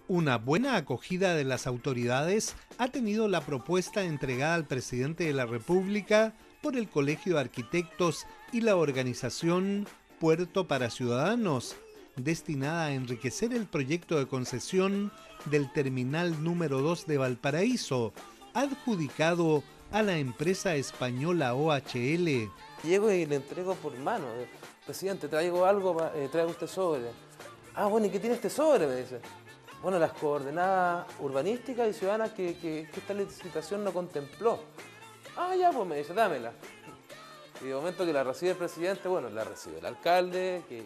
Una buena acogida de las autoridades ha tenido la propuesta entregada al presidente de la República por el Colegio de Arquitectos y la organización Puerto para Ciudadanos, destinada a enriquecer el proyecto de concesión del terminal número 2 de Valparaíso, adjudicado a la empresa española OHL. Llego y le entrego por mano. Presidente, traigo algo, traigo este sobre. Ah, bueno, ¿y qué tiene este sobre? Me dice. Bueno, las coordenadas urbanísticas y ciudadanas que esta licitación no contempló. Ah, ya, pues me dice, dámela. Y de momento que la recibe el presidente, bueno, la recibe el alcalde, que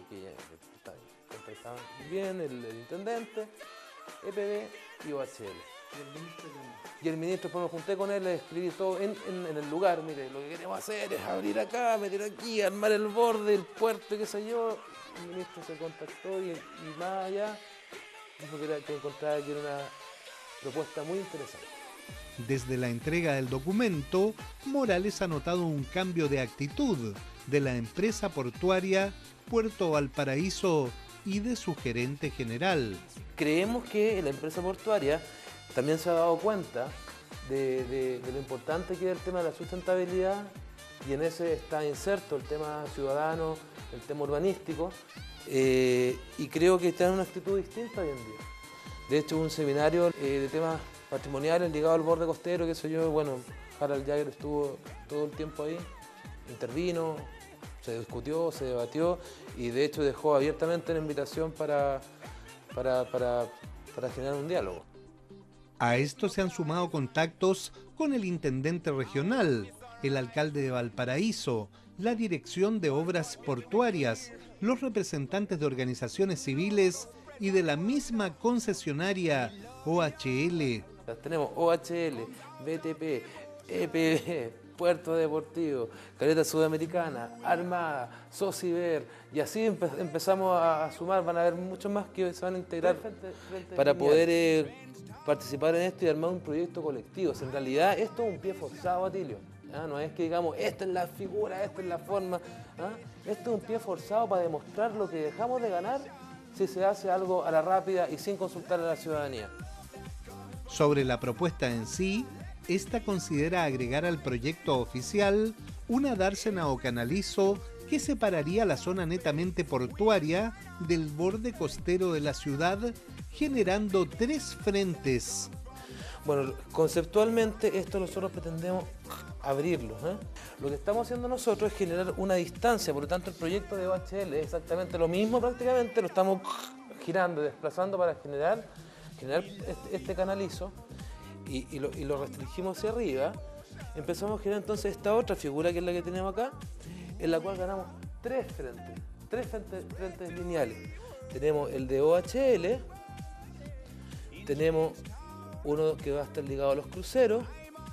está bien, el intendente, EPB y OHL. Y el ministro, después me junté con él, le escribí todo en el lugar. Mire, lo que queremos hacer es abrir acá, meter aquí, armar el borde, el puerto, qué sé yo. El ministro se contactó y más allá dijo que encontraba que era una propuesta muy interesante. Desde la entrega del documento, Morales ha notado un cambio de actitud de la empresa portuaria Puerto Valparaíso y de su gerente general. Creemos que la empresa portuaria también se ha dado cuenta de lo importante que es el tema de la sustentabilidad, y en ese está inserto el tema ciudadano, el tema urbanístico, y creo que está en una actitud distinta hoy en día. De hecho, hubo un seminario de temas patrimoniales ligados al borde costero, qué sé yo, bueno, Harald Jagger estuvo todo el tiempo ahí, intervino, se discutió, se debatió y de hecho dejó abiertamente la invitación para generar un diálogo. A esto se han sumado contactos con el intendente regional, el alcalde de Valparaíso, la Dirección de Obras Portuarias, los representantes de organizaciones civiles y de la misma concesionaria OHL. Tenemos OHL, BTP, EPB, Puerto Deportivo, Caleta Sudamericana, Armada, Sociber, y así empezamos a sumar. Van a haber muchos más que se van a integrar para poder participar en esto y armar un proyecto colectivo. En realidad esto es un pie forzado, Atilio. No es que digamos, esta es la figura, esta es la forma. Esto es un pie forzado para demostrar lo que dejamos de ganar si se hace algo a la rápida y sin consultar a la ciudadanía. Sobre la propuesta en sí, esta considera agregar al proyecto oficial una dársena o canalizo que separaría la zona netamente portuaria del borde costero de la ciudad, generando 3 frentes. Bueno, conceptualmente esto nosotros pretendemos abrirlo. Lo que estamos haciendo nosotros es generar una distancia, por lo tanto el proyecto de OHL es exactamente lo mismo prácticamente, lo estamos girando, desplazando para generar este canalizo y lo restringimos hacia arriba. Empezamos a generar entonces esta otra figura que es la que tenemos acá, en la cual ganamos 3 frentes lineales. Tenemos el de OHL, tenemos uno que va a estar ligado a los cruceros,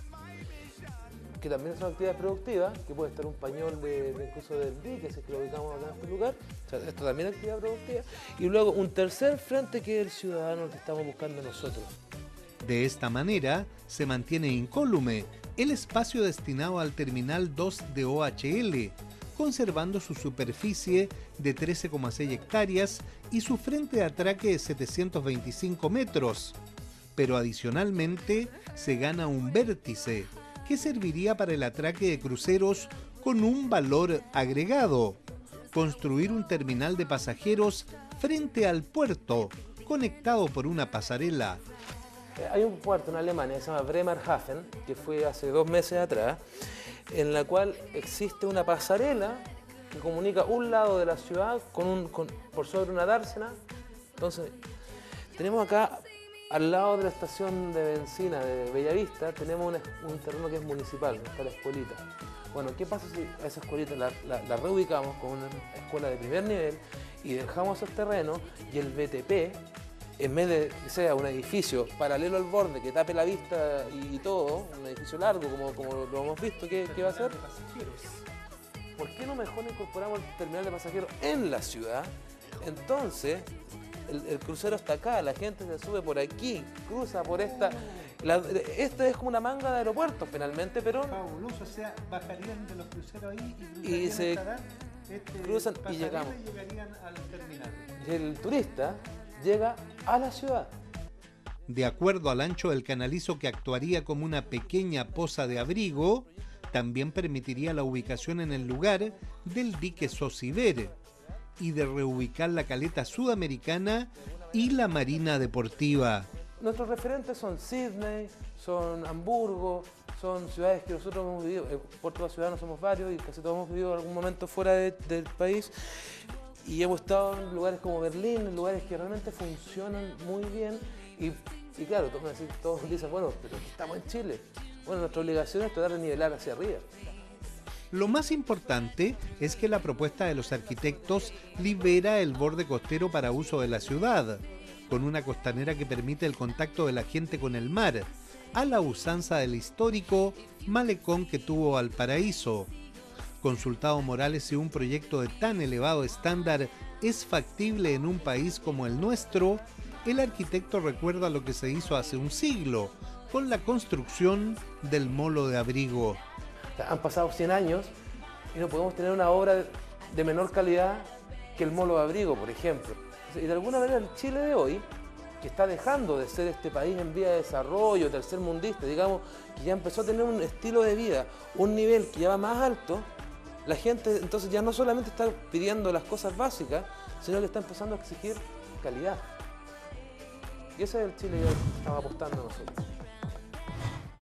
que también es una actividad productiva, que puede estar un pañol incluso del dique, si es que lo ubicamos acá en este lugar. O sea, esto también es actividad productiva. Y luego un tercer frente que es el ciudadano que estamos buscando nosotros. De esta manera, se mantiene incólume el espacio destinado al terminal 2 de OHL, conservando su superficie de 13,6 hectáreas y su frente de atraque de 725 metros. Pero adicionalmente se gana un vértice que serviría para el atraque de cruceros con un valor agregado: construir un terminal de pasajeros frente al puerto, conectado por una pasarela. Hay un puerto en Alemania que se llama Bremerhaven, que fue hace 2 meses atrás, en la cual existe una pasarela que comunica un lado de la ciudad por sobre una dársena. Entonces, tenemos acá, al lado de la estación de bencina de Bellavista, tenemos un terreno que es municipal, está la escuelita. Bueno, ¿qué pasa si a esa escuelita la reubicamos con una escuela de primer nivel y dejamos el terreno y el BTP, en vez de que sea un edificio paralelo al borde que tape la vista y todo, un edificio largo como lo hemos visto, ¿qué va a hacer? ¿Por qué no mejor incorporamos el terminal de pasajeros en la ciudad? Entonces, el crucero está acá, la gente se sube por aquí, cruza por esta. Esta es como una manga de aeropuerto finalmente, pero. Fabuloso, o sea, bajarían de los cruceros ahí y se cruzan y llegamos. Y llegarían al terminal. El turista llega a la ciudad. De acuerdo al ancho del canalizo, que actuaría como una pequeña poza de abrigo, también permitiría la ubicación en el lugar del dique Sosiver y de reubicar la caleta sudamericana y la marina deportiva. Nuestros referentes son Sydney, son Hamburgo, son ciudades que nosotros hemos vivido. Puerto de la Ciudad no somos varios y casi todos hemos vivido en algún momento fuera del país. Y hemos estado en lugares como Berlín, en lugares que realmente funcionan muy bien. Y claro, todos dicen, bueno, pero estamos en Chile. Bueno, nuestra obligación es tratar de nivelar hacia arriba. Lo más importante es que la propuesta de los arquitectos libera el borde costero para uso de la ciudad, con una costanera que permite el contacto de la gente con el mar, a la usanza del histórico malecón que tuvo Valparaíso. Consultado Morales si un proyecto de tan elevado estándar es factible en un país como el nuestro, el arquitecto recuerda lo que se hizo hace un siglo, con la construcción del Molo de Abrigo. Han pasado 100 años y no podemos tener una obra de menor calidad que el Molo de Abrigo, por ejemplo. Y de alguna manera el Chile de hoy, que está dejando de ser este país en vía de desarrollo, tercermundista, digamos, que ya empezó a tener un estilo de vida, un nivel que ya va más alto, la gente entonces ya no solamente está pidiendo las cosas básicas, sino que está empezando a exigir calidad. Y ese es el Chile que estamos apostando nosotros.